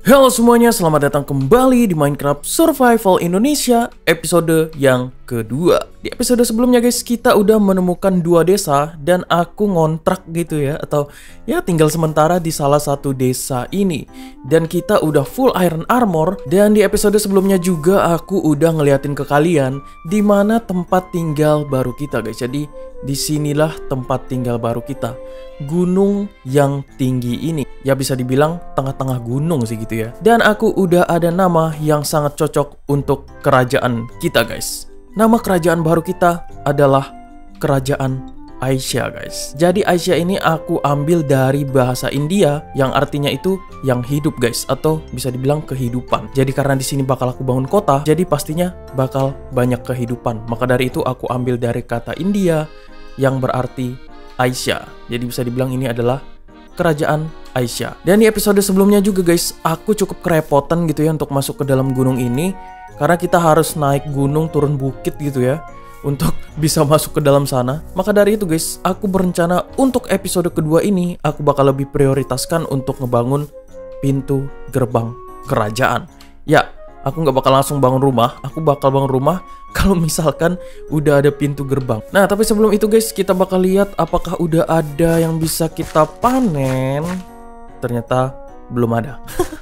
Halo semuanya, selamat datang kembali di Minecraft Survival Indonesia episode yang kedua. Di episode sebelumnya guys, kita udah menemukan dua desa dan aku ngontrak gitu ya, atau ya tinggal sementara di salah satu desa ini. Dan kita udah full iron armor, dan di episode sebelumnya juga aku udah ngeliatin ke kalian di mana tempat tinggal baru kita guys. Jadi disinilah tempat tinggal baru kita, gunung yang tinggi ini. Ya bisa dibilang tengah-tengah gunung sih gitu ya. Dan aku udah ada nama yang sangat cocok untuk kerajaan kita guys. Nama kerajaan baru kita adalah Kerajaan Asia guys. Jadi Asia ini aku ambil dari bahasa India yang artinya itu yang hidup guys, atau bisa dibilang kehidupan. Jadi karena di sini bakal aku bangun kota, jadi pastinya bakal banyak kehidupan. Maka dari itu aku ambil dari kata India yang berarti Asia. Jadi bisa dibilang ini adalah Kerajaan Asia. Dan di episode sebelumnya juga guys, aku cukup kerepotan gitu ya untuk masuk ke dalam gunung ini, karena kita harus naik gunung turun bukit gitu ya untuk bisa masuk ke dalam sana. Maka dari itu guys, aku berencana untuk episode kedua ini aku bakal lebih prioritaskan untuk ngebangun pintu gerbang kerajaan. Ya, aku nggak bakal langsung bangun rumah, aku bakal bangun rumah kalau misalkan udah ada pintu gerbang. Nah, tapi sebelum itu guys, kita bakal lihat apakah udah ada yang bisa kita panen. Ternyata belum ada.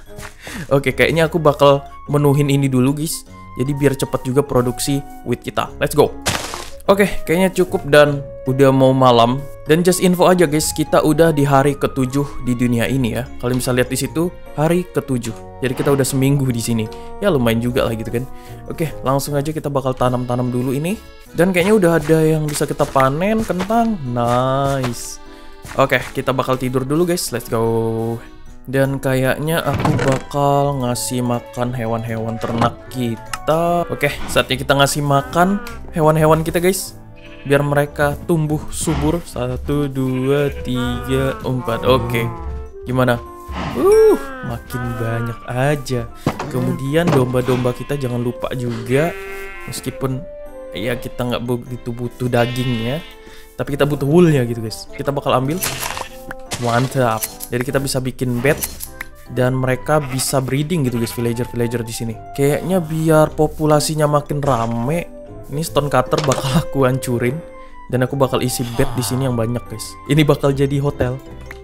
Oke, kayaknya aku bakal menuhin ini dulu guys. Jadi biar cepat juga produksi wheat kita. Let's go. Oke, kayaknya cukup dan udah mau malam. Dan just info aja guys, kita udah di hari ke-7 di dunia ini ya. Kalian bisa lihat di situ, hari ke-7. Jadi kita udah seminggu di sini. Ya lumayan juga lah gitu kan. Oke, langsung aja kita bakal tanam-tanam dulu ini. Dan kayaknya udah ada yang bisa kita panen, kentang. Nice. Oke, kita bakal tidur dulu guys. Let's go. Dan kayaknya aku bakal ngasih makan hewan-hewan ternak kita. Oke, saatnya kita ngasih makan hewan-hewan kita guys, biar mereka tumbuh subur. 1, 2, 3, 4. Oke, gimana? Makin banyak aja. Kemudian domba-domba kita jangan lupa juga. Meskipun ya kita nggak begitu butuh dagingnya, tapi kita butuh woolnya gitu guys. Kita bakal ambil. Mantap. Jadi kita bisa bikin bed dan mereka bisa breeding gitu guys, villager-villager di sini. Kayaknya biar populasinya makin rame, ini stone cutter bakal aku hancurin dan aku bakal isi bed di sini yang banyak guys. Ini bakal jadi hotel.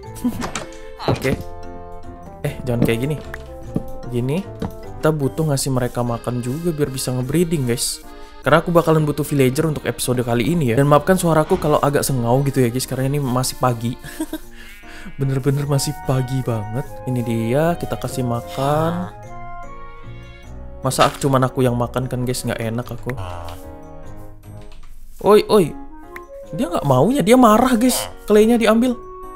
Oke. Jangan kayak gini. Gini, kita butuh ngasih mereka makan juga biar bisa ngebreeding guys. Karena aku bakalan butuh villager untuk episode kali ini ya. Dan maafkan suaraku kalau agak sengau gitu ya guys, karena ini masih pagi. Bener-bener masih pagi banget. Ini dia, kita kasih makan. Masa cuman aku yang makan kan guys, nggak enak aku. Oi. Dia nggak maunya, dia marah guys. Claynya diambil.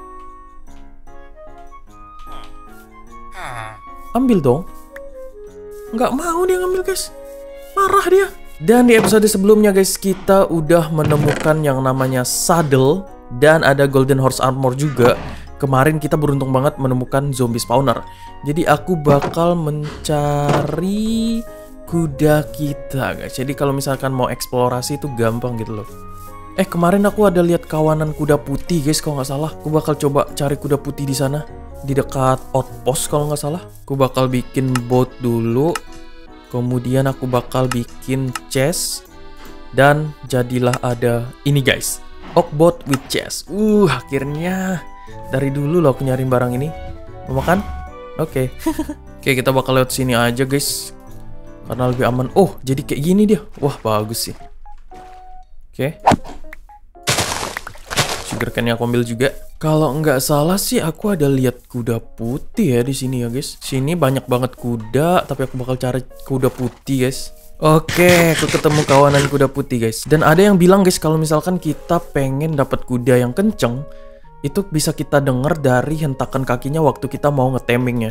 Ambil dong. Nggak mau dia ngambil guys. Marah dia. Dan di episode sebelumnya guys, kita udah menemukan yang namanya saddle dan ada golden horse armor juga. Kemarin kita beruntung banget menemukan zombie spawner. Jadi aku bakal mencari kuda kita guys. Jadi kalau misalkan mau eksplorasi itu gampang gitu loh. Kemarin aku ada lihat kawanan kuda putih guys, kalau nggak salah. Aku bakal coba cari kuda putih di sana, di dekat outpost kalau nggak salah. Aku bakal bikin boat dulu. Kemudian aku bakal bikin chest. Dan jadilah ada ini guys, oak boat with chest. Akhirnya dari dulu loh aku nyariin barang ini. Mau makan? Oke. Oke, kita bakal lewat sini aja guys, karena lebih aman. Oh, jadi kayak gini dia. Wah, bagus sih. Oke. Sugarcane-nya aku ambil juga. Kalau nggak salah sih aku ada lihat kuda putih ya di sini ya guys. Sini banyak banget kuda, tapi aku bakal cari kuda putih guys. Oke, aku ketemu kawanan kuda putih guys. Dan ada yang bilang guys, kalau misalkan kita pengen dapat kuda yang kenceng, itu bisa kita dengar dari hentakan kakinya waktu kita mau ngetamingnya.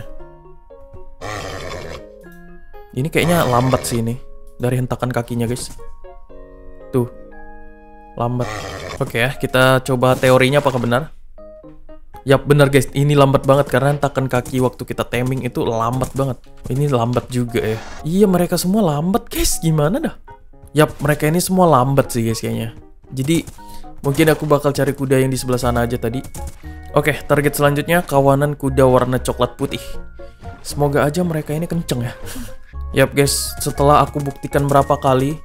Ini kayaknya lambat sih ini, dari hentakan kakinya guys. Tuh, lambat. Oke ya, kita coba teorinya apakah benar. Yap, benar guys, ini lambat banget karena hentakan kaki waktu kita taming itu lambat banget. Ini lambat juga ya. Iya, mereka semua lambat guys, gimana dah? Yap, mereka ini semua lambat sih guys kayaknya. Jadi mungkin aku bakal cari kuda yang di sebelah sana aja tadi. Oke, target selanjutnya kawanan kuda warna coklat putih. Semoga aja mereka ini kenceng ya. Yap guys, setelah aku buktikan berapa kali,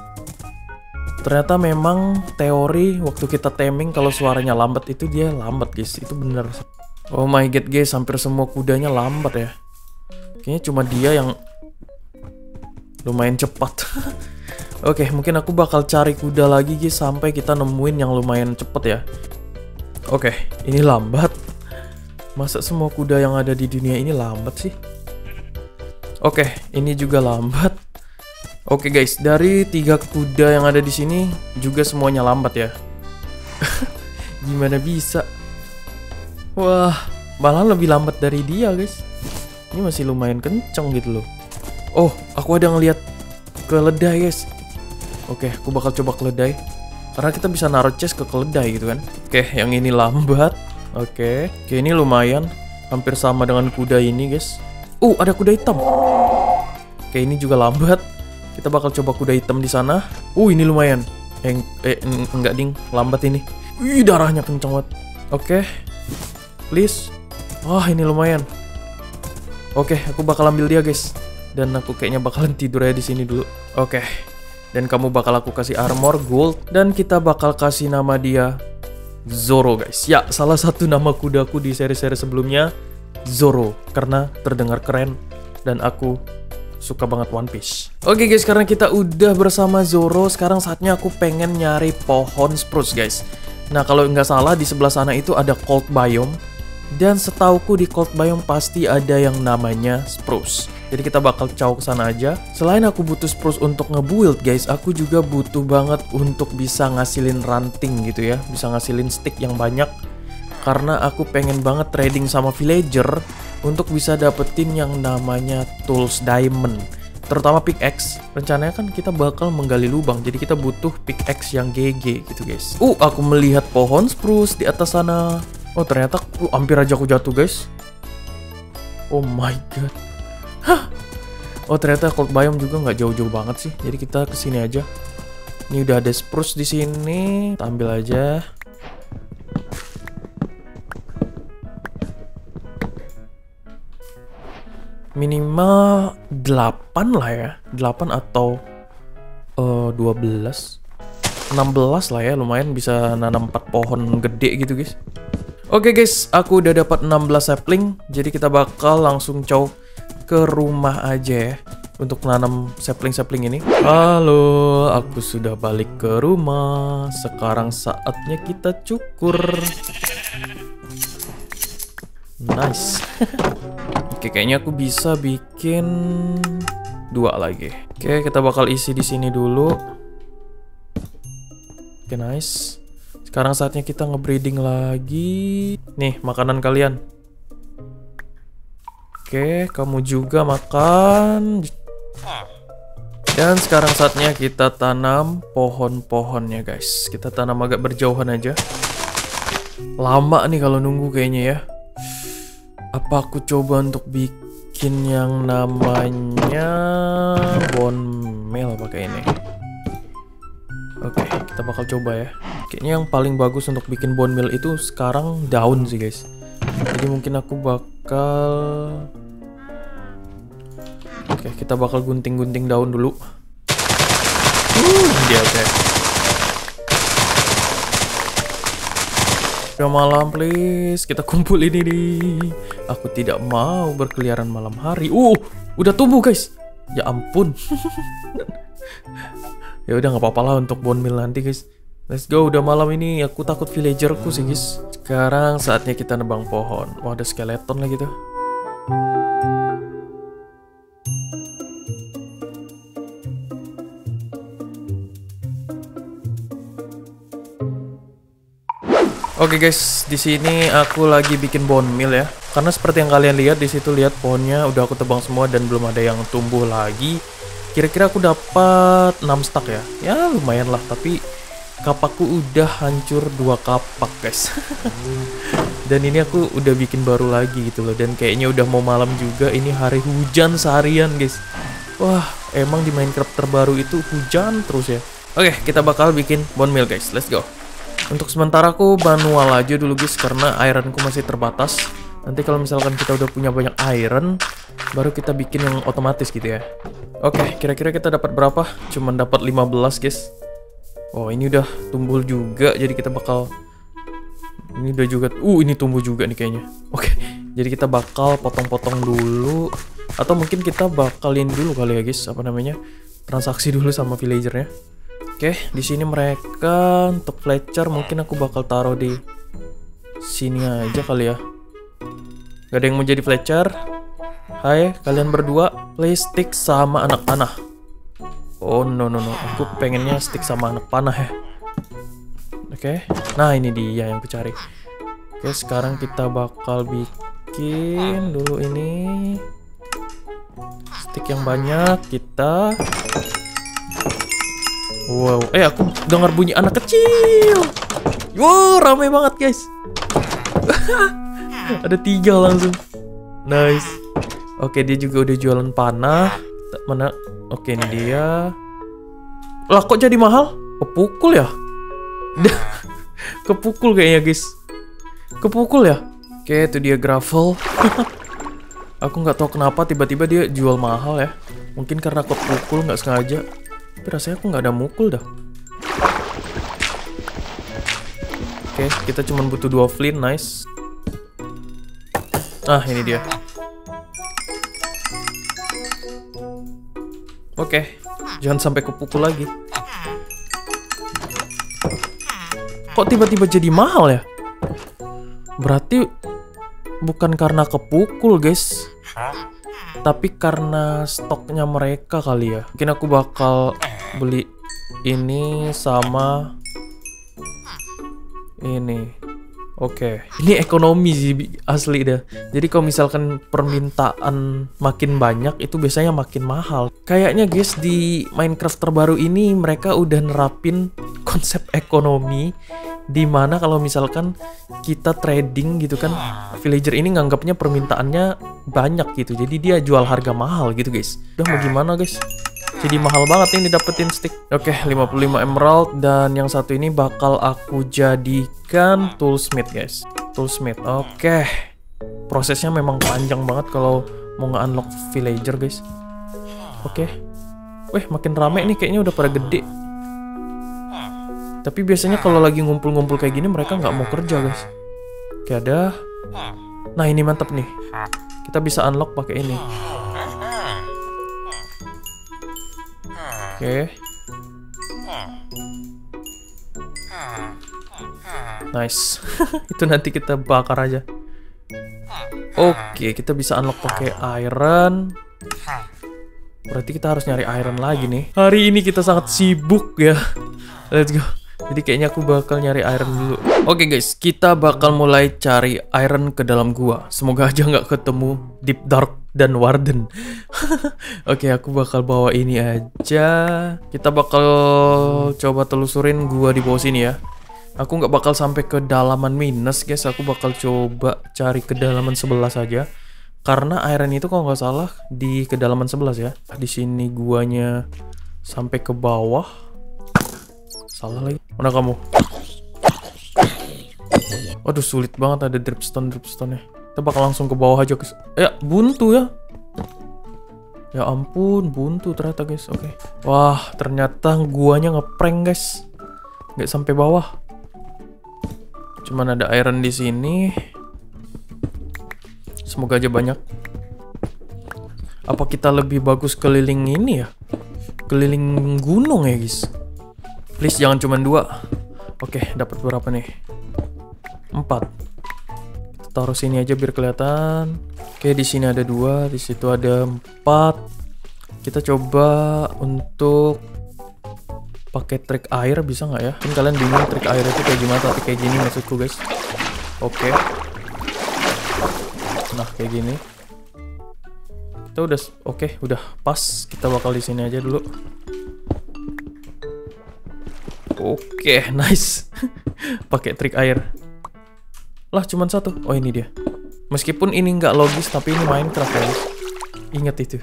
ternyata memang teori waktu kita taming kalau suaranya lambat itu dia lambat guys. Itu bener. Oh my god guys, hampir semua kudanya lambat ya. Kayaknya cuma dia yang lumayan cepat. Oke, mungkin aku bakal cari kuda lagi guys sampai kita nemuin yang lumayan cepet ya. Oke, ini lambat. Masa semua kuda yang ada di dunia ini lambat sih? Oke, ini juga lambat. Oke guys, dari 3 kuda yang ada di sini juga semuanya lambat ya. Gimana bisa? Wah, malah lebih lambat dari dia guys. Ini masih lumayan kenceng gitu loh. Oh, aku ada ngeliat keledai guys. Oke, aku bakal coba keledai. Karena kita bisa naruh chest ke keledai gitu kan. Oke, yang ini lambat. Oke, ini lumayan. Hampir sama dengan kuda ini guys. Ada kuda hitam. Oke, ini juga lambat. Kita bakal coba kuda hitam di sana. Ini lumayan. Enggak ding, lambat ini. Darahnya kenceng banget. Oke. Please. Wah, ini lumayan. Oke, aku bakal ambil dia, guys. Dan aku kayaknya bakalan tidur aja di sini dulu. Oke. Dan kamu bakal aku kasih armor gold dan kita bakal kasih nama dia Zoro, guys. Ya, salah satu nama kudaku di seri-seri sebelumnya Zoro karena terdengar keren dan aku suka banget One Piece. Oke guys, karena kita udah bersama Zoro, sekarang saatnya aku pengen nyari pohon spruce guys. Nah kalau nggak salah di sebelah sana itu ada cold biome. Dan setauku di cold biome pasti ada yang namanya spruce. Jadi kita bakal caw ke sana aja. Selain aku butuh spruce untuk nge-build guys, aku juga butuh banget untuk bisa ngasilin ranting gitu ya. Bisa ngasilin stick yang banyak. Karena aku pengen banget trading sama villager untuk bisa dapetin yang namanya tools diamond, terutama pickaxe. Rencananya kan kita bakal menggali lubang, jadi kita butuh pickaxe yang GG gitu guys. Aku melihat pohon spruce di atas sana. Oh ternyata hampir aja aku jatuh guys. Oh my god. Hah. Oh ternyata cold biome juga nggak jauh-jauh banget sih. Jadi kita kesini aja. Ini udah ada spruce di sini, kita ambil aja. Minimal 8 lah ya. 8 atau 12 16 lah ya. Lumayan bisa nanam 4 pohon gede gitu guys. Oke guys, aku udah dapat 16 sapling. Jadi kita bakal langsung caw ke rumah aja ya untuk nanam sapling-sapling ini. Halo, aku sudah balik ke rumah. Sekarang saatnya kita cukur. Nice. Oke, kayaknya aku bisa bikin 2 lagi. Oke, kita bakal isi di sini dulu. Oke, nice. Sekarang saatnya kita ngebreeding lagi. Nih, makanan kalian. Oke, kamu juga makan. Dan sekarang saatnya kita tanam pohon-pohonnya, guys. Kita tanam agak berjauhan aja. Lama nih kalau nunggu kayaknya ya. Apa aku coba untuk bikin yang namanya bone meal pakai ini. Oke, kita bakal coba ya. Kayaknya yang paling bagus untuk bikin bone meal itu sekarang daun sih guys. Jadi mungkin aku bakal... Oke, kita bakal gunting-gunting daun dulu. Dia oke. Udah malam please, kita kumpul ini nih. Aku tidak mau berkeliaran malam hari. Udah tumbuh guys. Ya ampun. Ya udah nggak apa-apa lah untuk bone meal nanti guys. Let's go, udah malam ini. Aku takut villagerku sih guys. Sekarang saatnya kita nebang pohon. Wah ada skeleton lagi tuh. Oke guys, di sini aku lagi bikin bone meal ya. Karena seperti yang kalian lihat di situ, lihat pohonnya udah aku tebang semua dan belum ada yang tumbuh lagi. Kira-kira aku dapat 6 stack ya. Ya lumayan lah, tapi kapakku udah hancur 2 kapak guys. Dan ini aku udah bikin baru lagi gitu loh. Dan kayaknya udah mau malam juga. Ini hari hujan seharian guys. Wah, emang di Minecraft terbaru itu hujan terus ya. Oke, kita bakal bikin bone meal guys. Let's go. Untuk sementara aku manual aja dulu guys, karena ironku masih terbatas. Nanti kalau misalkan kita udah punya banyak iron, baru kita bikin yang otomatis gitu ya. Oke, kira-kira kita dapat berapa? Cuman dapat 15 guys. Oh, ini udah tumbuh juga, jadi kita bakal... Ini udah juga... ini tumbuh juga nih kayaknya. Oke, jadi kita bakal potong-potong dulu. Atau mungkin kita bakalin dulu kali ya guys, apa namanya? Transaksi dulu sama villagernya. Oke, di sini mereka untuk Fletcher mungkin aku bakal taruh di sini aja kali ya. Gak ada yang mau jadi Fletcher. Hai, kalian berdua play stick sama anak panah. Oh no. Aku pengennya stick sama anak panah ya. Oke. Nah ini dia yang aku cari. Oke, sekarang kita bakal bikin dulu ini stick yang banyak. Kita wow, aku dengar bunyi anak kecil. Wow, rame banget guys. Ada 3 langsung. Nice. Oke, dia juga udah jualan panah. Mana? Oke, ini dia. Lah, kok jadi mahal? Kepukul ya? Kepukul kayaknya guys. Kepukul ya? Oke, itu dia gravel. Aku nggak tahu kenapa tiba-tiba dia jual mahal ya. Mungkin karena kepukul nggak sengaja. Tapi rasanya aku nggak ada mukul dah. Oke, kita cuma butuh 2 flint. Nice. Ah, ini dia. Oke, jangan sampai kepukul lagi. Kok tiba-tiba jadi mahal ya? Berarti bukan karena kepukul guys, tapi karena stoknya mereka kali ya. Mungkin aku bakal beli ini sama ini. Oke, ini ekonomi sih asli dah. Jadi kalau misalkan permintaan makin banyak, itu biasanya makin mahal. Kayaknya guys, di Minecraft terbaru ini mereka udah nerapin konsep ekonomi, dimana kalau misalkan kita trading gitu kan, villager ini nganggapnya permintaannya banyak gitu. Jadi dia jual harga mahal gitu guys. Udah mau gimana guys? Jadi mahal banget ini dapetin stick. Oke, 55 emerald. Dan yang satu ini bakal aku jadikan toolsmith guys. Toolsmith. Oke. Prosesnya memang panjang banget kalau mau nge-unlock villager guys. Oke. Wih, makin rame nih, kayaknya udah pada gede. Tapi biasanya kalau lagi ngumpul-ngumpul kayak gini mereka nggak mau kerja guys. Oke, ada. Nah, ini mantap nih. Kita bisa unlock pakai ini. Oke. Nice. Itu nanti kita bakar aja. Oke, kita bisa unlock pakai iron. Berarti kita harus nyari iron lagi nih. Hari ini kita sangat sibuk ya. Let's go. Jadi kayaknya aku bakal nyari iron dulu. Oke guys, kita bakal mulai cari iron ke dalam gua. Semoga aja nggak ketemu Deep Dark dan Warden. Oke, aku bakal bawa ini aja. Kita bakal coba telusurin gua di bawah sini ya. Aku nggak bakal sampai ke dalaman minus guys. Aku bakal coba cari kedalaman 11 saja. Karena iron itu kalau nggak salah di kedalaman 11 ya. Di sini guanya sampai ke bawah. Salah lagi. Mana kamu? Waduh, sulit banget ada dripstone-nya. Kita bakal langsung ke bawah aja guys. Ya, buntu ya. Ya ampun, buntu ternyata guys. Oke. Wah, ternyata guanya ngeprank guys. Nggak sampai bawah. Cuman ada iron di sini. Semoga aja banyak. Apa kita lebih bagus keliling ini ya? Keliling gunung ya guys. Please jangan cuma 2. Oke, dapat berapa nih? 4. Kita taruh sini aja biar kelihatan. Oke, di sini ada 2, di situ ada 4. Kita coba untuk pakai trik air, bisa nggak ya? Mungkin kalian bingung trik air itu kayak gimana, tapi kayak gini maksudku guys. Oke. Nah, kayak gini. Kita udah oke, udah pas. Kita bakal di sini aja dulu. Oke, nice. Pakai trik air. Lah, cuman 1. Oh, ini dia. Meskipun ini nggak logis, tapi ini Minecraft ya. Ingat itu.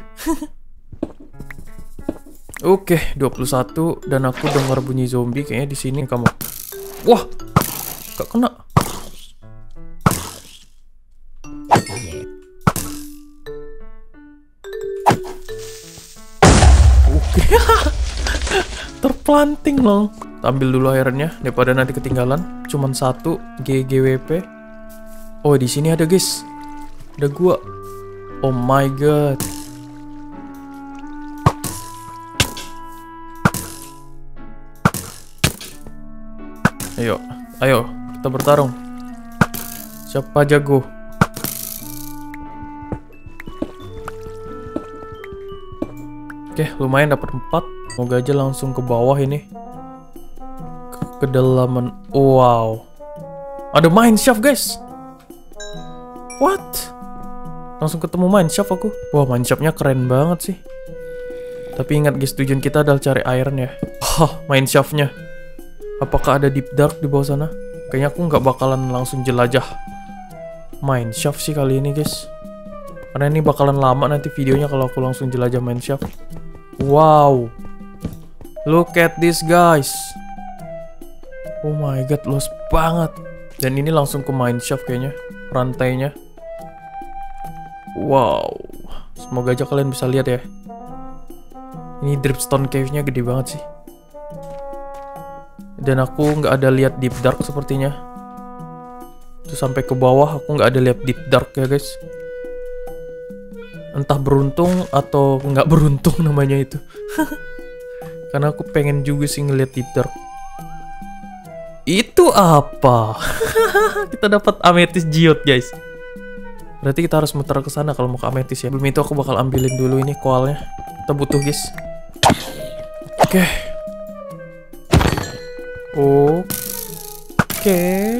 Oke, 21 dan aku dengar bunyi zombie kayaknya di sini kamu. Wah, gak kena. Terplanting loh. Ambil dulu ironnya daripada nanti ketinggalan. Cuman 1 GGWP. Oh, di sini ada guys. Ada gua. Oh my god. Ayo, kita bertarung. Siapa jago? Oke, lumayan dapat 4. Semoga aja langsung ke bawah ini. Kedalaman. Wow. Ada mine shaft, guys. What? Langsung ketemu mine shaft aku. Wah, mine shaftnya keren banget sih. Tapi ingat guys, tujuan kita adalah cari iron ya. Oh, mine shaftnya. Apakah ada deep dark di bawah sana? Kayaknya aku nggak bakalan langsung jelajah mine shaft sih kali ini guys. Karena ini bakalan lama nanti videonya kalau aku langsung jelajah mine shaft. Wow. Look at this guys. Oh my god, luas banget. Dan ini langsung ke mine shaft kayaknya. Rantainya. Wow. Semoga aja kalian bisa lihat ya. Ini dripstone cave-nya gede banget sih. Dan aku nggak ada lihat deep dark sepertinya. Terus sampai ke bawah aku nggak ada lihat deep dark ya guys. Entah beruntung atau nggak beruntung namanya itu. Karena aku pengen juga sih ngeliat deep dark. Itu apa? Kita dapat amethyst geode guys. Berarti kita harus muter ke sana kalau mau ke amethyst ya. Belum itu aku bakal ambilin dulu ini koalnya. Kita butuh guys. Oke. Oke.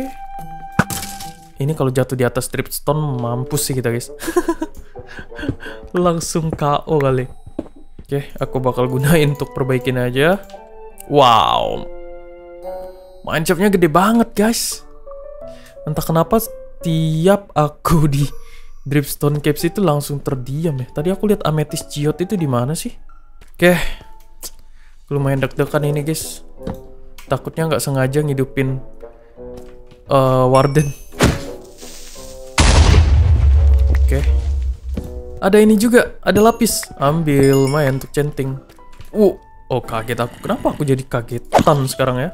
Ini kalau jatuh di atas dripstone mampus sih kita guys. Langsung KO kali. Oke, aku bakal gunain untuk perbaikin aja. Wow. Mine shaft-nya gede banget guys. Entah kenapa setiap aku di dripstone caves itu langsung terdiam ya. Tadi aku lihat amethyst geode itu di mana sih? Oke. Lumayan deg-degan ini guys. Takutnya nggak sengaja ngidupin warden. Oke. Ada ini juga, ada lapis. Ambil, lumayan untuk centing. Oh kaget aku. Kenapa aku jadi kagetan sekarang ya?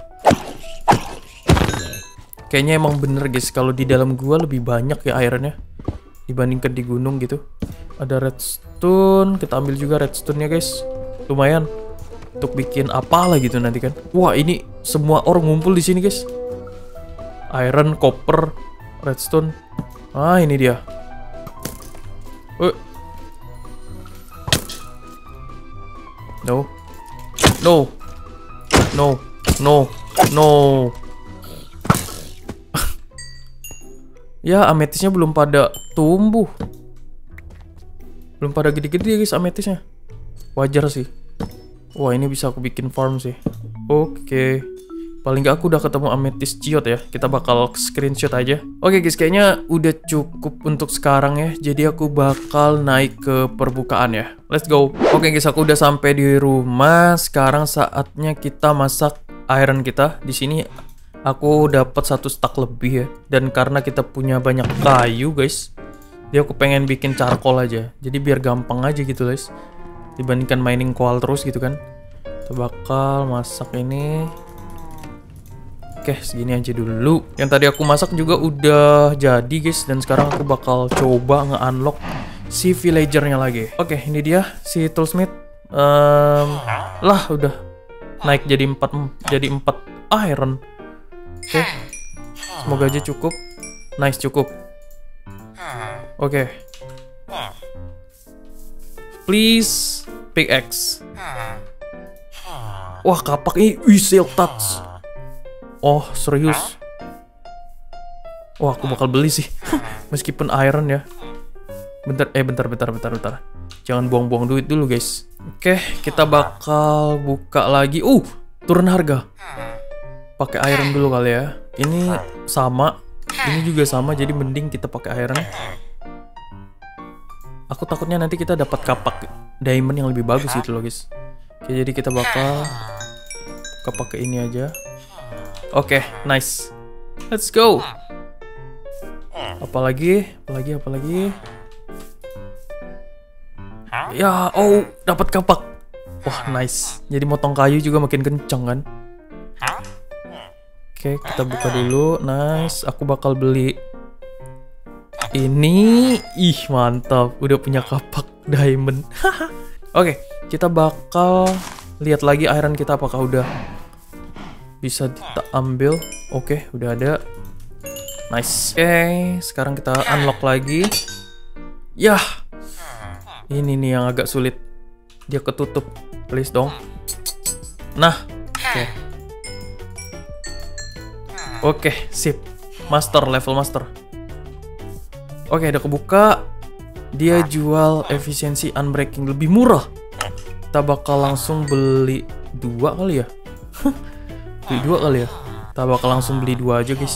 Kayaknya emang bener guys, kalau di dalam gua lebih banyak ya ironnya dibandingkan di gunung gitu. Ada redstone, kita ambil juga redstone-nya guys. Lumayan untuk bikin apalah gitu nanti kan. Wah, ini semua orang ngumpul di sini guys. Iron, copper, redstone. Ah, ini dia. No. Ya, amethyst-nya belum pada tumbuh. Belum pada gede-gede guys amethyst-nya. Wajar sih. Wah, ini bisa aku bikin farm sih. Oke. Paling nggak aku udah ketemu amethyst geode ya. Kita bakal screenshot aja. Oke guys, kayaknya udah cukup untuk sekarang ya. Jadi aku bakal naik ke permukaan ya. Let's go. Oke guys, aku udah sampai di rumah. Sekarang saatnya kita masak iron kita. Di sini aku dapat 1 stack lebih ya. Dan karena kita punya banyak kayu guys, jadi aku pengen bikin charcoal aja. Jadi biar gampang aja gitu guys, dibandingkan mining coal terus gitu kan. Kita bakal masak ini. Oke, segini aja dulu. Yang tadi aku masak juga udah jadi guys. Dan sekarang aku bakal coba nge-unlock si villagernya lagi. Oke, ini dia si toolsmith. Lah udah naik jadi 4 iron. Oke, semoga aja cukup. Nice, cukup. Oke. Please pickaxe. Wah, kapak ini silk touch. Oh, serius? Wah, aku bakal beli sih. Meskipun iron ya. Bentar. Jangan buang-buang duit dulu, guys. Oke, kita bakal buka lagi. Turun harga. Pakai iron dulu kali ya. Ini sama. Ini juga sama, jadi mending kita pakai iron. Aku takutnya nanti kita dapat kapak diamond yang lebih bagus gitu loh, guys. Oke, jadi kita bakal pakai ini aja. Oke, nice. Let's go. Apalagi? Ya, dapat kapak. Wah, nice. Jadi motong kayu juga makin kenceng kan. Oke, kita buka dulu. Nice. Aku bakal beli ini. Ih, mantap. Udah punya kapak diamond. Oke, kita bakal lihat lagi iron kita apakah udah bisa kita ambil. Oke, udah ada. Nice. Oke, sekarang kita unlock lagi. Yah. Ini nih yang agak sulit. Dia ketutup. Please dong. Nah. Oke. Oke, sip. Master, level master. Oke, udah kebuka. Dia jual efisiensi unbreaking lebih murah. Kita bakal langsung beli 2 kali ya. Beli 2 kali ya. Kita bakal langsung beli 2 aja, guys.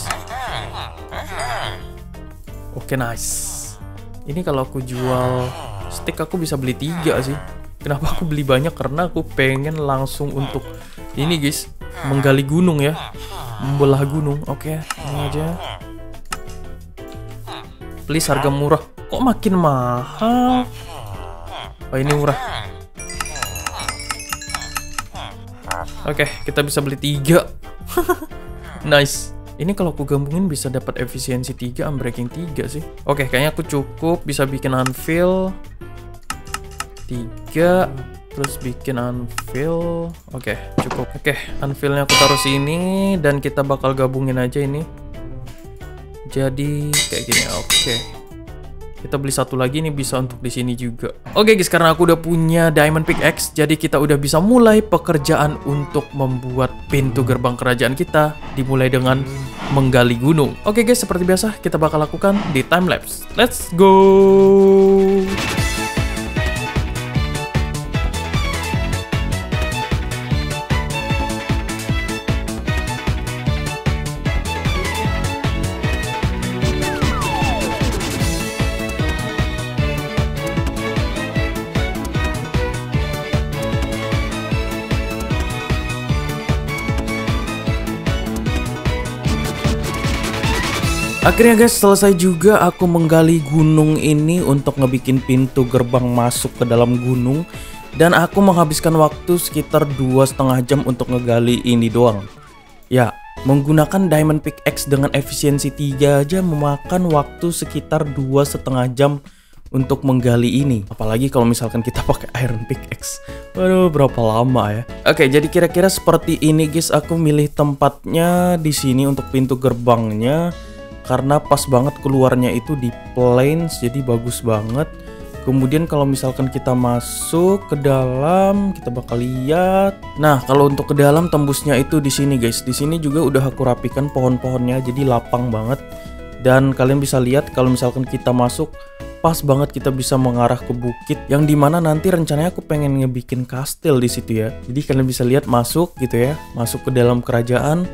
Oke, nice. Ini kalau aku jual stick aku bisa beli 3 sih. Kenapa aku beli banyak? Karena aku pengen langsung untuk ini, guys, menggali gunung ya. Membelah gunung. Oke, ini aja. Please harga murah. Kok makin mahal? Oh, ini murah. Oke, kita bisa beli 3. Nice. Ini kalau aku gabungin bisa dapat efisiensi 3, unbreaking 3 sih. Oke, kayaknya aku cukup bisa bikin anvil 3, terus bikin anvil. Oke, cukup. Oke, anvilnya aku taruh sini dan kita bakal gabungin aja ini. Jadi kayak gini. Oke. Kita beli 1 lagi, ini bisa untuk di sini juga. Oke guys, karena aku udah punya diamond pickaxe, jadi kita udah bisa mulai pekerjaan untuk membuat pintu gerbang kerajaan kita. Dimulai dengan menggali gunung. Oke guys, seperti biasa kita bakal lakukan di time lapse. Let's go. Akhirnya guys, selesai juga aku menggali gunung ini untuk ngebikin pintu gerbang masuk ke dalam gunung. Dan aku menghabiskan waktu sekitar 2,5 jam untuk ngegali ini doang. Ya, menggunakan diamond pickaxe dengan efisiensi 3 aja memakan waktu sekitar 2,5 jam untuk menggali ini. Apalagi kalau misalkan kita pakai iron pickaxe. Waduh, berapa lama ya. Oke, jadi kira-kira seperti ini guys. Aku milih tempatnya di sini untuk pintu gerbangnya. Karena pas banget keluarnya itu di plains, jadi bagus banget. Kemudian kalau misalkan kita masuk ke dalam, kita bakal lihat. Nah, kalau untuk ke dalam tembusnya itu di sini guys. Di sini juga udah aku rapikan pohon-pohonnya, jadi lapang banget. Dan kalian bisa lihat kalau misalkan kita masuk, pas banget kita bisa mengarah ke bukit. Yang dimana nanti rencananya aku pengen ngebikin kastil di situ ya. Jadi kalian bisa lihat masuk gitu ya, masuk ke dalam kerajaan.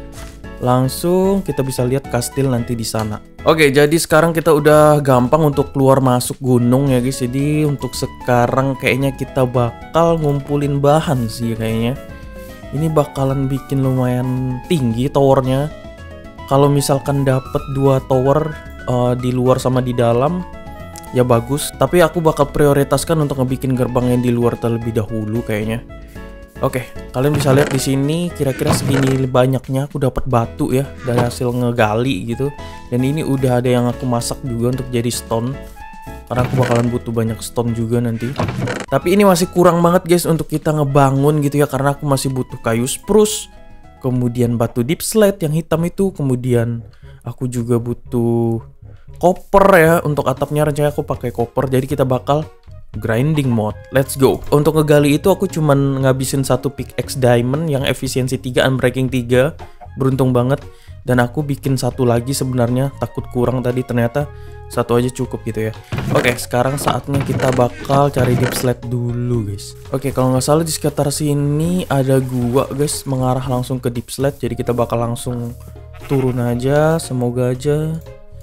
Langsung kita bisa lihat kastil nanti di sana. Oke, jadi sekarang kita udah gampang untuk keluar masuk gunung ya guys. Jadi untuk sekarang kayaknya kita bakal ngumpulin bahan sih kayaknya. Ini bakalan bikin lumayan tinggi towernya. Kalau misalkan dapet 2 tower di luar sama di dalam, ya bagus. Tapi aku bakal prioritaskan untuk ngebikin gerbang yang di luar terlebih dahulu kayaknya. Oke, kalian bisa lihat di sini kira-kira segini banyaknya aku dapat batu ya dari hasil ngegali gitu. Dan ini udah ada yang aku masak juga untuk jadi stone. Karena aku bakalan butuh banyak stone juga nanti. Tapi ini masih kurang banget guys untuk kita ngebangun gitu ya, karena aku masih butuh kayu spruce, kemudian batu deep slate yang hitam itu, kemudian aku juga butuh copper ya untuk atapnya. Rencananya aku pakai copper, jadi kita bakal grinding mode. Let's go. Untuk ngegali itu aku cuman ngabisin 1 pickaxe diamond yang efisiensi 3, unbreaking 3. Beruntung banget. Dan aku bikin 1 lagi sebenarnya, takut kurang tadi, ternyata 1 aja cukup gitu ya. Oke, sekarang saatnya kita bakal cari deep slate dulu guys. Oke, kalau nggak salah di sekitar sini ada gua guys, mengarah langsung ke deep slate. Jadi kita bakal langsung turun aja, semoga aja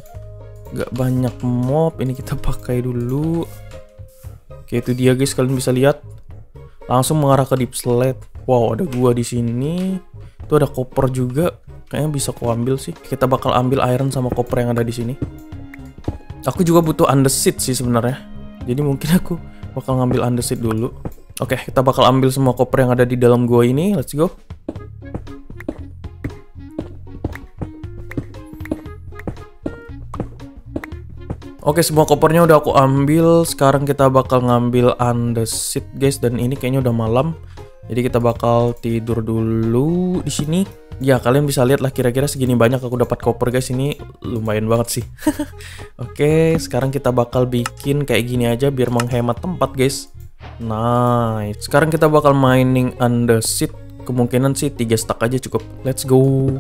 nggak banyak mob. Ini kita pakai dulu. Oke, itu dia guys, kalian bisa lihat langsung mengarah ke deep slate. Wow, ada gua di sini. Itu ada copper juga, kayaknya bisa aku ambil sih. Kita bakal ambil iron sama copper yang ada di sini. Aku juga butuh andesit sih sebenarnya. Jadi mungkin aku bakal ngambil andesit dulu. Oke, kita bakal ambil semua koper yang ada di dalam gua ini. Let's go. Oke, semua kopernya udah aku ambil. Sekarang kita bakal ngambil andesit, guys. Dan ini kayaknya udah malam. Jadi kita bakal tidur dulu di sini. Ya, kalian bisa lihat lah kira-kira segini banyak aku dapat koper, guys. Ini lumayan banget sih. Oke, sekarang kita bakal bikin kayak gini aja biar menghemat tempat, guys. Nice. Sekarang kita bakal mining andesit. Kemungkinan sih 3 stack aja cukup. Let's go.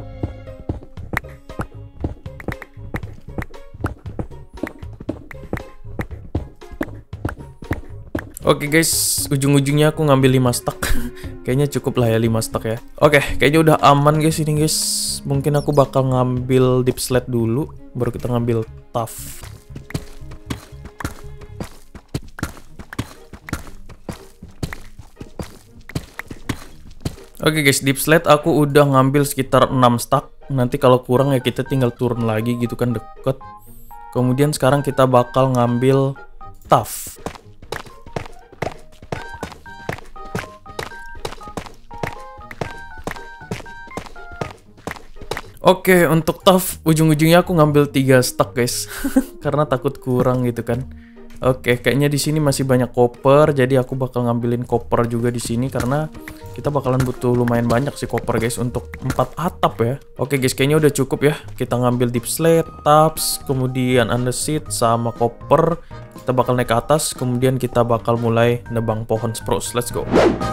Oke guys, ujung-ujungnya aku ngambil 5 stack. Kayaknya cukup lah ya 5 stack ya. Oke, kayaknya udah aman guys ini guys. Mungkin aku bakal ngambil deep slate dulu, baru kita ngambil tough. Oke guys, deep slate aku udah ngambil sekitar 6 stack. Nanti kalau kurang ya kita tinggal turun lagi gitu kan, deket. Kemudian sekarang kita bakal ngambil tough. Oke, untuk tough ujung-ujungnya aku ngambil 3 stack guys. Karena takut kurang gitu kan. Oke, kayaknya di sini masih banyak koper, jadi aku bakal ngambilin koper juga di sini karena kita bakalan butuh lumayan banyak sih koper guys untuk 4 atap ya. Oke guys, kayaknya udah cukup ya. Kita ngambil deep slate, tops, kemudian andesit sama koper. Kita bakal naik ke atas, kemudian kita bakal mulai nebang pohon spruce. Let's go.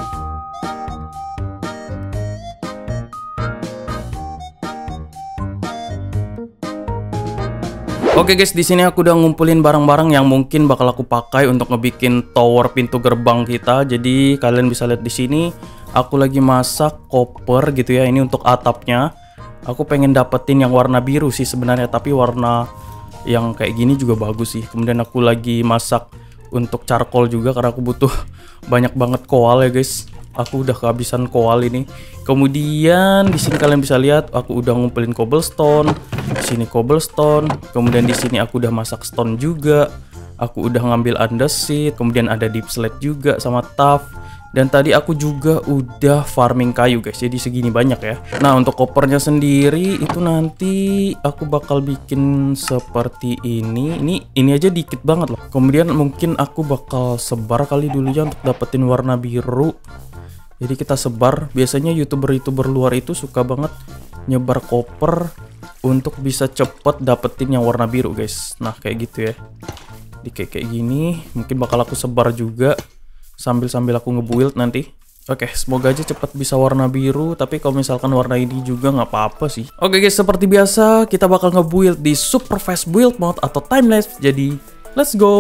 Oke guys, di sini aku udah ngumpulin barang-barang yang mungkin bakal aku pakai untuk ngebikin tower pintu gerbang kita. Jadi kalian bisa lihat di sini, aku lagi masak koper gitu ya. Ini untuk atapnya. Aku pengen dapetin yang warna biru sih sebenarnya, tapi warna yang kayak gini juga bagus sih. Kemudian aku lagi masak untuk charcoal juga karena aku butuh banyak banget koal ya guys. Aku udah kehabisan koal ini. Kemudian di sini kalian bisa lihat aku udah ngumpulin cobblestone. Di sini cobblestone. Kemudian di sini aku udah masak stone juga. Aku udah ngambil andesit. Kemudian ada deep slate juga sama tough. Dan tadi aku juga udah farming kayu guys. Jadi segini banyak ya. Nah, untuk kopernya sendiri itu nanti aku bakal bikin seperti ini. Ini aja dikit banget loh. Kemudian mungkin aku bakal sebar kali dulu ya untuk dapetin warna biru. Jadi kita sebar, biasanya youtuber-youtuber luar itu suka banget nyebar koper untuk bisa cepet dapetin yang warna biru guys. Nah kayak gitu ya. Di kayak gini, mungkin bakal aku sebar juga sambil aku nge-build nanti. Oke, semoga aja cepet bisa warna biru, tapi kalau misalkan warna ini juga nggak apa-apa sih. Oke guys, seperti biasa kita bakal nge-build di super fast build mode atau time lapse. Jadi let's go.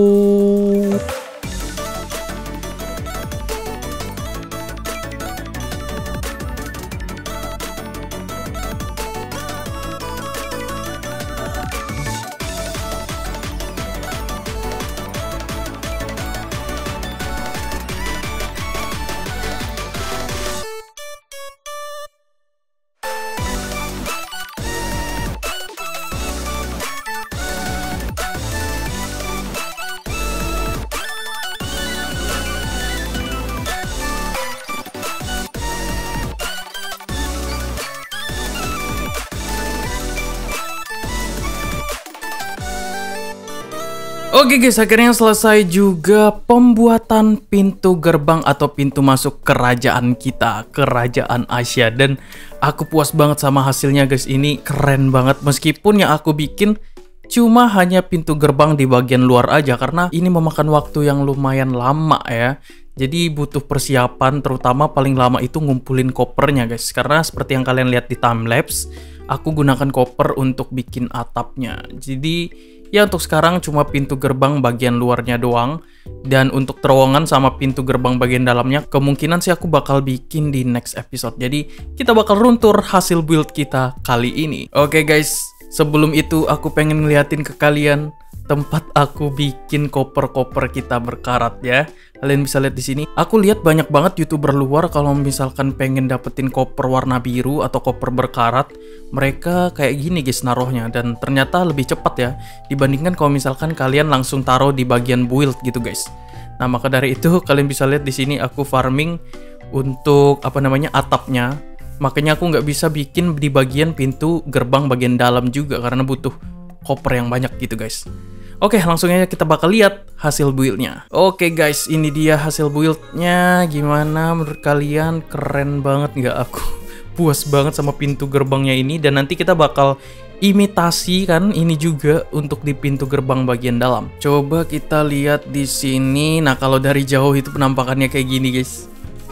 Oke guys, akhirnya selesai juga pembuatan pintu gerbang atau pintu masuk kerajaan kita, kerajaan Asia. Dan aku puas banget sama hasilnya guys, ini keren banget. Meskipun yang aku bikin cuma hanya pintu gerbang di bagian luar aja, karena ini memakan waktu yang lumayan lama ya. Jadi butuh persiapan, terutama paling lama itu ngumpulin kopernya guys. Karena seperti yang kalian lihat di timelapse, aku gunakan koper untuk bikin atapnya. Jadi ya untuk sekarang cuma pintu gerbang bagian luarnya doang. Dan untuk terowongan sama pintu gerbang bagian dalamnya kemungkinan sih aku bakal bikin di next episode. Jadi kita bakal runtur hasil build kita kali ini. Oke guys, sebelum itu aku pengen ngeliatin ke kalian tempat aku bikin koper-koper kita berkarat ya. Kalian bisa lihat di sini. Aku lihat banyak banget YouTuber luar kalau misalkan pengen dapetin koper warna biru atau koper berkarat, mereka kayak gini guys naruhnya, dan ternyata lebih cepat ya dibandingkan kalau misalkan kalian langsung taruh di bagian build gitu guys. Nah, maka dari itu kalian bisa lihat di sini aku farming untuk atapnya. Makanya aku nggak bisa bikin di bagian pintu gerbang bagian dalam juga karena butuh copper yang banyak gitu guys. Oke, langsung aja kita bakal lihat hasil build-nya. Oke guys, ini dia hasil build-nya. Gimana menurut kalian? Keren banget nggak? Aku puas banget sama pintu gerbangnya ini. Dan nanti kita bakal imitasi kan ini juga untuk di pintu gerbang bagian dalam. Coba kita lihat di sini. Nah, kalau dari jauh itu penampakannya kayak gini guys.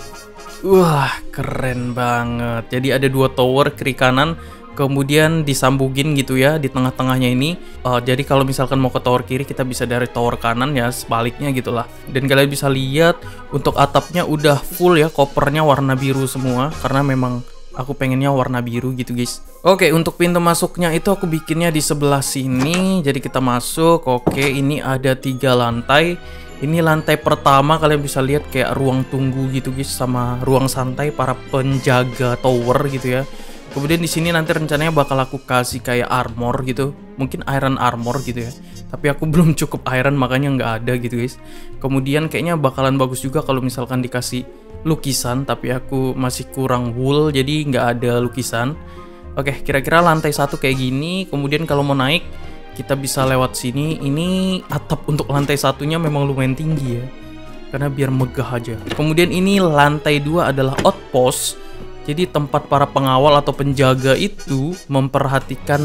Wah, keren banget. Jadi ada 2 tower kiri kanan, kemudian disambungin gitu ya di tengah-tengahnya ini. Jadi kalau misalkan mau ke tower kiri, kita bisa dari tower kanan ya, sebaliknya gitulah. Dan kalian bisa lihat untuk atapnya udah full ya, kopernya warna biru semua karena memang aku pengennya warna biru gitu guys. Oke, untuk pintu masuknya itu aku bikinnya di sebelah sini. Jadi kita masuk. Oke, ini ada 3 lantai. Ini lantai pertama, kalian bisa lihat kayak ruang tunggu gitu guys, sama ruang santai para penjaga tower gitu ya. Kemudian di sini nanti rencananya bakal aku kasih kayak armor gitu, mungkin iron armor gitu ya. Tapi aku belum cukup iron makanya nggak ada gitu guys. Kemudian kayaknya bakalan bagus juga kalau misalkan dikasih lukisan, tapi aku masih kurang wool jadi nggak ada lukisan. Oke, kira-kira lantai 1 kayak gini. Kemudian kalau mau naik kita bisa lewat sini. Ini atap untuk lantai 1-nya memang lumayan tinggi ya, karena biar megah aja. Kemudian ini lantai 2 adalah outpost. Jadi tempat para pengawal atau penjaga itu memperhatikan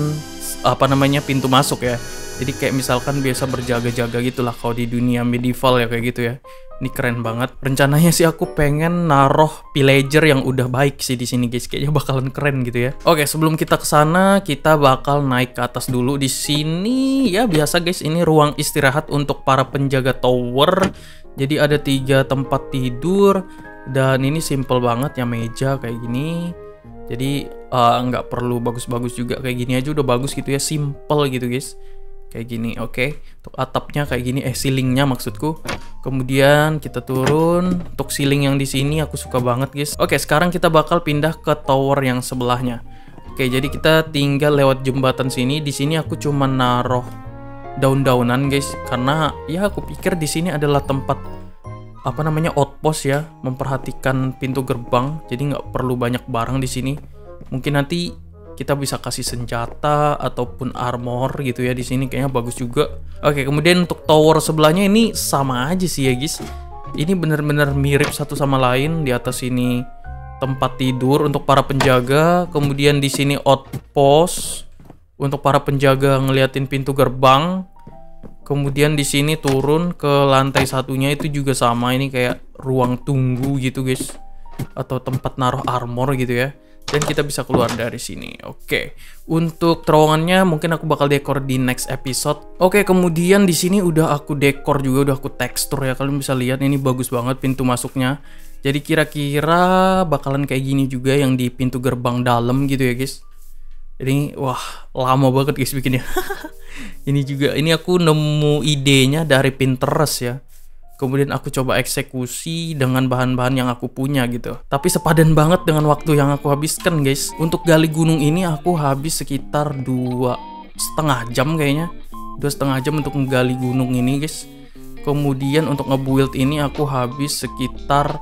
pintu masuk ya. Jadi kayak misalkan biasa berjaga-jaga gitulah kalau di dunia medieval ya kayak gitu ya. Ini keren banget. Rencananya sih aku pengen naruh pillager yang udah baik sih di sini guys. Kayaknya bakalan keren gitu ya. Oke, sebelum kita ke sana, kita bakal naik ke atas dulu. Di sini ya biasa guys, ini ruang istirahat untuk para penjaga tower. Jadi ada 3 tempat tidur dan ini simple banget ya, meja kayak gini. Jadi nggak perlu bagus-bagus juga, kayak gini aja udah bagus gitu ya, simple gitu guys. Kayak gini, oke. Untuk atapnya kayak gini, ceilingnya maksudku. Kemudian kita turun. Untuk ceiling yang di sini aku suka banget, guys. Oke, sekarang kita bakal pindah ke tower yang sebelahnya. Oke, jadi kita tinggal lewat jembatan sini. Di sini aku cuma naruh daun-daunan, guys. Karena ya aku pikir di sini adalah tempat outpost ya, memperhatikan pintu gerbang. Jadi nggak perlu banyak barang di sini. Mungkin nanti kita bisa kasih senjata ataupun armor gitu ya di sini, kayaknya bagus juga. Oke, kemudian untuk tower sebelahnya ini sama aja sih ya guys. Ini bener-bener mirip satu sama lain. Di atas ini tempat tidur untuk para penjaga, kemudian di sini outpost untuk para penjaga ngeliatin pintu gerbang. Kemudian di sini turun ke lantai 1-nya itu juga sama, ini kayak ruang tunggu gitu guys, atau tempat naruh armor gitu ya. Dan kita bisa keluar dari sini. Oke. Untuk terowongannya mungkin aku bakal dekor di next episode. Oke, kemudian di sini udah aku dekor juga, udah aku tekstur ya. Kalian bisa lihat ini bagus banget pintu masuknya. Jadi kira-kira bakalan kayak gini juga yang di pintu gerbang dalam gitu ya, guys. Jadi wah, lama banget guys bikinnya. Ini aku nemu idenya dari Pinterest ya. Kemudian aku coba eksekusi dengan bahan-bahan yang aku punya gitu. Tapi sepadan banget dengan waktu yang aku habiskan guys. Untuk gali gunung ini aku habis sekitar 2,5 jam kayaknya. 2,5 jam untuk menggali gunung ini guys. Kemudian untuk nge-build ini aku habis sekitar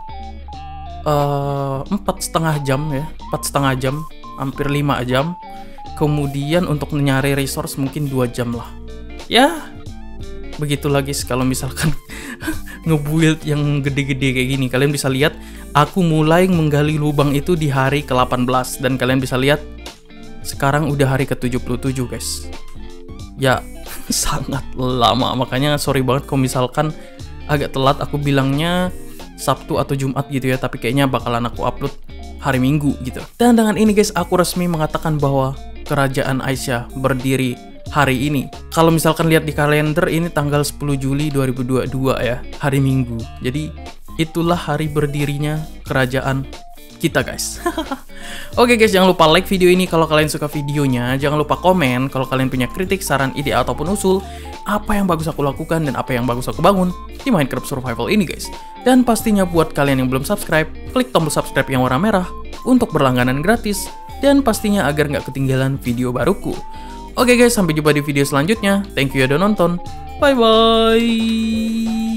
4,5 jam ya. 4,5 jam, hampir 5 jam. Kemudian untuk nyari resource mungkin 2 jam lah. Ya, begitulah guys kalau misalkan nge-build yang gede-gede kayak gini. Kalian bisa lihat aku mulai menggali lubang itu di hari ke-18. Dan kalian bisa lihat sekarang udah hari ke-77 guys. Ya sangat lama. Makanya sorry banget kalau misalkan agak telat. Aku bilangnya Sabtu atau Jumat gitu ya, tapi kayaknya bakalan aku upload hari Minggu gitu. Dan dengan ini guys, aku resmi mengatakan bahwa Kerajaan Aisyah berdiri hari ini. Kalau misalkan lihat di kalender, ini tanggal 10 Juli 2022 ya, hari Minggu. Jadi itulah hari berdirinya kerajaan kita guys. Oke guys, jangan lupa like video ini kalau kalian suka videonya. Jangan lupa komen kalau kalian punya kritik, saran, ide, ataupun usul apa yang bagus aku lakukan dan apa yang bagus aku bangun di Minecraft Survival ini guys. Dan pastinya buat kalian yang belum subscribe, klik tombol subscribe yang warna merah untuk berlangganan gratis. Dan pastinya agar nggak ketinggalan video baruku. Oke guys, sampai jumpa di video selanjutnya. Thank you ya udah nonton. Bye bye.